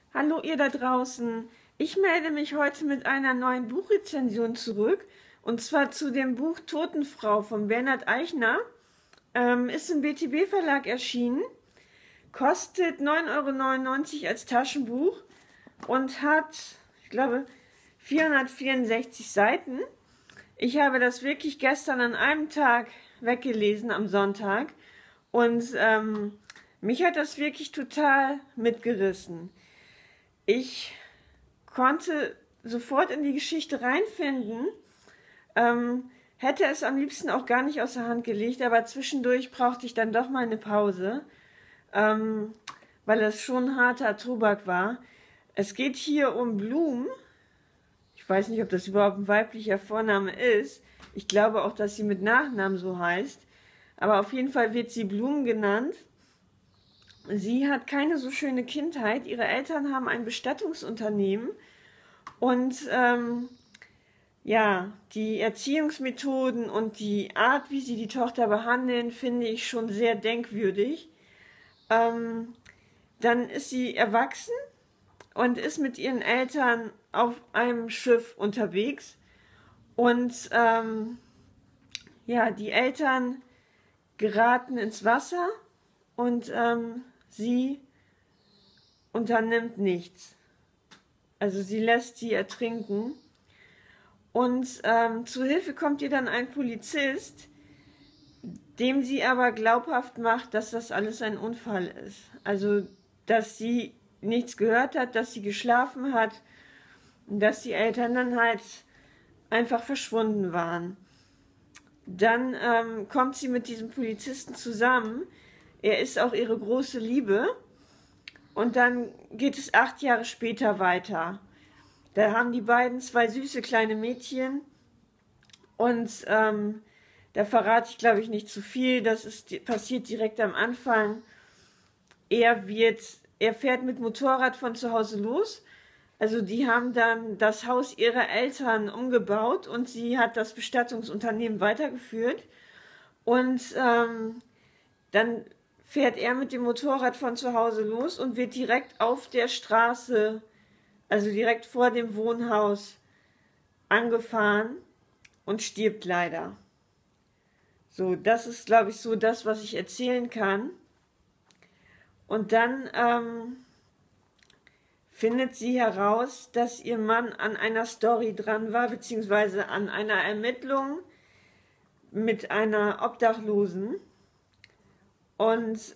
Hallo ihr da draußen. Ich melde mich heute mit einer neuen Buchrezension zurück und zwar zu dem Buch Totenfrau von Bernhard Eichner. Ist im BTB-Verlag erschienen, kostet 9,99 € als Taschenbuch und hat, ich glaube, 464 Seiten. Ich habe das wirklich gestern an einem Tag weggelesen, am Sonntag, und mich hat das wirklich total mitgerissen. Ich konnte sofort in die Geschichte reinfinden, hätte es am liebsten auch gar nicht aus der Hand gelegt, aber zwischendurch brauchte ich dann doch mal eine Pause, weil es schon harter Tobak war. Es geht hier um Blum. Ich weiß nicht, ob das überhaupt ein weiblicher Vorname ist. Ich glaube auch, dass sie mit Nachnamen so heißt. Aber auf jeden Fall wird sie Blum genannt. Sie hat keine so schöne Kindheit. Ihre Eltern haben ein Bestattungsunternehmen und ja, die Erziehungsmethoden und die Art, wie sie die Tochter behandeln, finde ich schon sehr denkwürdig. Dann ist sie erwachsen und ist mit ihren Eltern auf einem Schiff unterwegs und ja, die Eltern geraten ins Wasser und sie unternimmt nichts. Also sie lässt sie ertrinken. Und zu Hilfe kommt ihr dann ein Polizist, dem sie aber glaubhaft macht, dass das alles ein Unfall ist. Also, dass sie nichts gehört hat, dass sie geschlafen hat und dass die Eltern dann halt einfach verschwunden waren. Dann kommt sie mit diesem Polizisten zusammen. Er ist auch ihre große Liebe. Und dann geht es 8 Jahre später weiter. Da haben die beiden 2 süße kleine Mädchen. Und da verrate ich, glaube ich, nicht zu viel. Passiert direkt am Anfang. Er fährt mit Motorrad von zu Hause los. Also die haben dann das Haus ihrer Eltern umgebaut und sie hat das Bestattungsunternehmen weitergeführt. Und dann fährt er mit dem Motorrad von zu Hause los und wird direkt auf der Straße, also direkt vor dem Wohnhaus, angefahren und stirbt leider. So, das ist, glaube ich, so das, was ich erzählen kann. Und dann findet sie heraus, dass ihr Mann an einer Story dran war, beziehungsweise an einer Ermittlung mit einer Obdachlosen. Und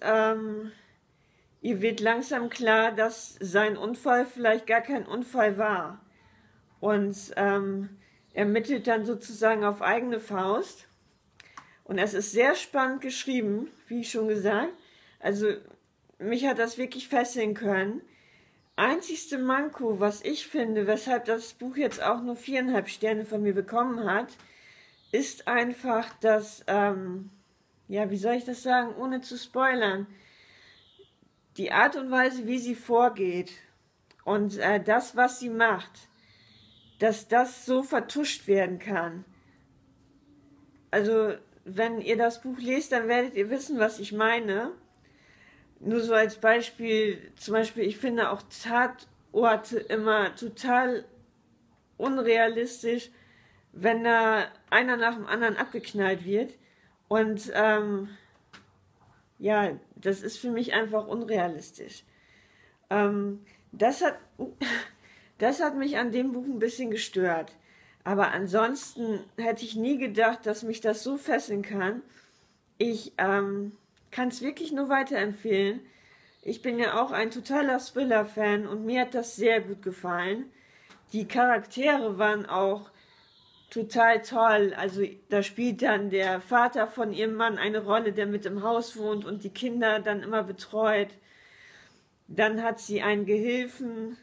ihr wird langsam klar, dass sein Unfall vielleicht gar kein Unfall war. Und ermittelt dann sozusagen auf eigene Faust. Und es ist sehr spannend geschrieben, wie schon gesagt. Also mich hat das wirklich fesseln können. Einzigste Manko, was ich finde, weshalb das Buch jetzt auch nur 4,5 Sterne von mir bekommen hat, ist einfach, dass, ja, wie soll ich das sagen, ohne zu spoilern, die Art und Weise, wie sie vorgeht und das, was sie macht, dass das so vertuscht werden kann. Also, wenn ihr das Buch lest, dann werdet ihr wissen, was ich meine. Nur so als Beispiel, zum Beispiel, ich finde auch Tatorte immer total unrealistisch, wenn da einer nach dem anderen abgeknallt wird. Und ja, das ist für mich einfach unrealistisch. Das hat mich an dem Buch ein bisschen gestört. Aber ansonsten hätte ich nie gedacht, dass mich das so fesseln kann. Ich kann es wirklich nur weiterempfehlen. Ich bin ja auch ein totaler Thriller-Fan und mir hat das sehr gut gefallen. Die Charaktere waren auch total toll. Also da spielt dann der Vater von ihrem Mann eine Rolle, der mit im Haus wohnt und die Kinder dann immer betreut. Dann hat sie einen Gehilfen,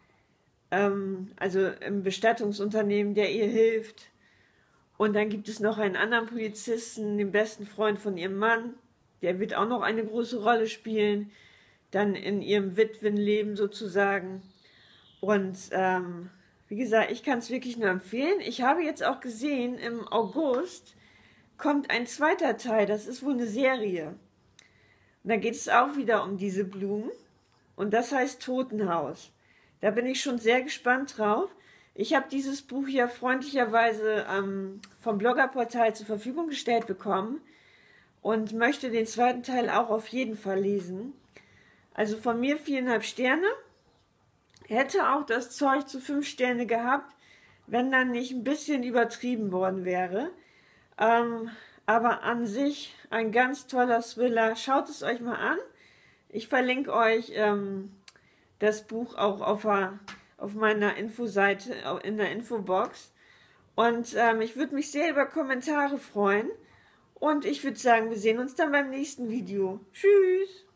also im Bestattungsunternehmen, der ihr hilft. Und dann gibt es noch einen anderen Polizisten, den besten Freund von ihrem Mann. Der wird auch noch eine große Rolle spielen, dann in ihrem Witwenleben sozusagen. Und wie gesagt, ich kann es wirklich nur empfehlen. Ich habe jetzt auch gesehen, im August kommt ein zweiter Teil, das ist wohl eine Serie. Und da geht es auch wieder um diese Blumen. Und das heißt Totenhaus. Da bin ich schon sehr gespannt drauf. Ich habe dieses Buch ja freundlicherweise vom Bloggerportal zur Verfügung gestellt bekommen und möchte den zweiten Teil auch auf jeden Fall lesen. Also von mir 4,5 Sterne. Hätte auch das Zeug zu 5 Sterne gehabt, wenn dann nicht ein bisschen übertrieben worden wäre. Aber an sich ein ganz toller Thriller. Schaut es euch mal an. Ich verlinke euch das Buch auch auf meiner Infoseite, in der Infobox. Und ich würde mich sehr über Kommentare freuen. Und ich würde sagen, wir sehen uns dann beim nächsten Video. Tschüss!